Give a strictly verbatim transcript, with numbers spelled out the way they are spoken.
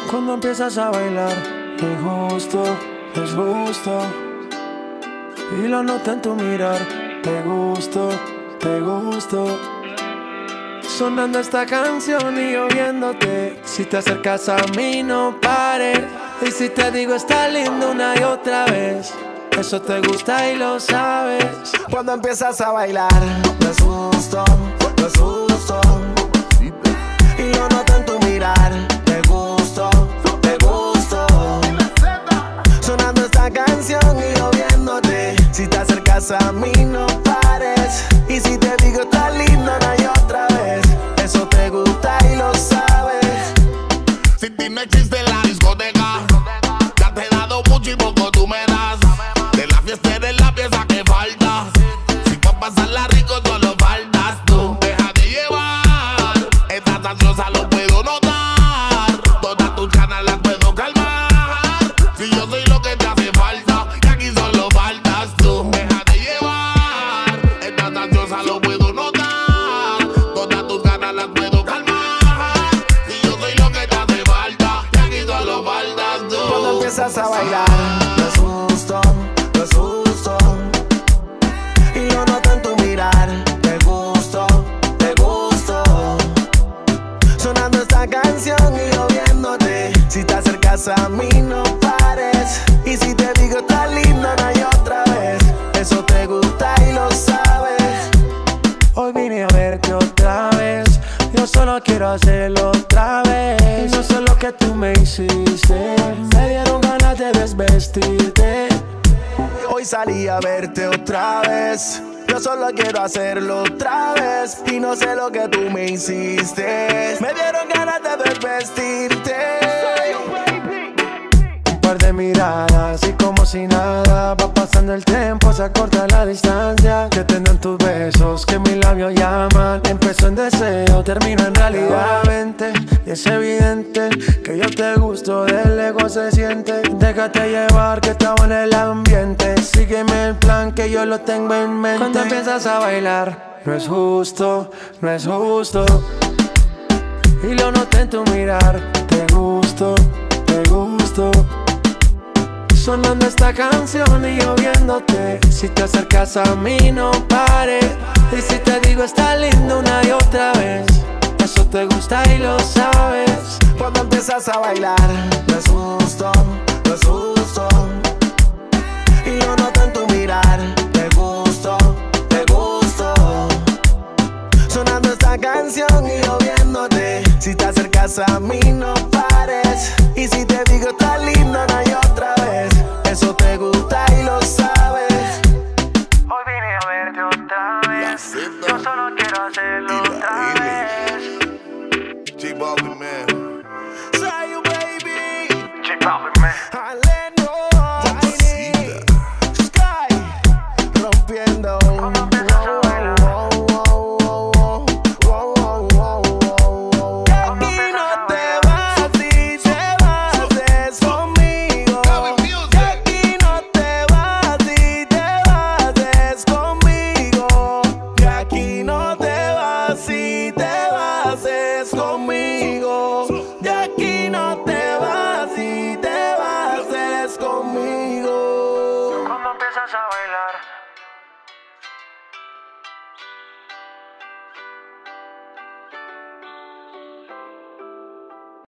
Cuando empiezas a bailar, te gusto, es gusto. Y lo noto en tu mirar, te gusto, te gusto. Sonando esta canción y yo viéndote. Si te acercas a mí no pares. Y si te digo está lindo una y otra vez, eso te gusta y lo sabes. Cuando empiezas a bailar, me asusto, me asusto. Y lo noto en tu mirar, te gusto, te gusto. Sonando esta canción y yo viéndote. Si te acercas a mí no pares. Y si te digo está lindo una y otra vez, eso te gusta y lo sabes. Sin ti no existe la discoteca. Ya te he dado mucho y poco tú me das. De la fiesta eres la pieza que falta. Si pa' pasarla rico solo faltas tú. Deja de llevar, estás ansiosa lo puedo notar. Todas tus ganas las puedo calmar. Si yo soy lo que te hace falta y aquí solo faltas tú. Deja de llevar, estás ansiosa lo puedo notar. Todas tus ganas las puedo calmar. Si yo soy lo que te hace falta y aquí solo faltas tú. Cuando empiezas a bailar, me asusto, me asusto. Y lo noto en tu mirar, te gusto, te gusto. Sonando esta canción y yo viéndote. Si te acercas a mí no pares. Y si te digo está lindo una y otra vez, eso te gusta y lo sabes. Hoy vine a verte otra vez. Yo solo quiero hacerlo otra vez. No sé lo que tú me hiciste. Me dieron ganas de desvestirte. Hoy salí a verte otra vez. Yo solo quiero hacerlo otra vez. Y no sé lo que tú me hiciste. Me dieron ganas de desvestirte. Un par de miradas y como si nada. Va pasando el tiempo, se acorta la distancia. Que tendrán tus besos, que mis labios llaman. Empezó en deseo, termino en realidad. Vente, y es evidente que yo te gusto, del ego se siente. Déjate llevar que estaba en el ambiente. Sígueme el plan que yo lo tengo en mente. Cuando empiezas a bailar, no es justo, no es justo. Y lo noté en tu mirar, te gusto, te gusto. Sonando esta canción y yo viéndote. Si te acercas a mí no pares. Y si te digo está lindo una y otra vez, eso te gusta y lo sabes. Cuando empiezas a bailar, me asusto, me asusto. Y lo noto en tu mirar, te gusto, te gusto. Sonando esta canción y yo viéndote. Si te acercas a mí no pares. Y si te digo está lindo una y otra vez, eso te gusta y lo sabes. Hoy vine a verte otra vez. Yo solo quiero hacerlo otra vez. J-Balvin, man. Say you baby, J-Balvin, man. Aleno, Tiny, Sky, rompiendo. Cuando empiezas a bailar, aquí no te vas y te vas es conmigo. Y aquí no te vas y te vas es conmigo. Y aquí no te vas y te vas es conmigo. Y aquí no te vas y te vas es conmigo. cuando empiezas a bailar,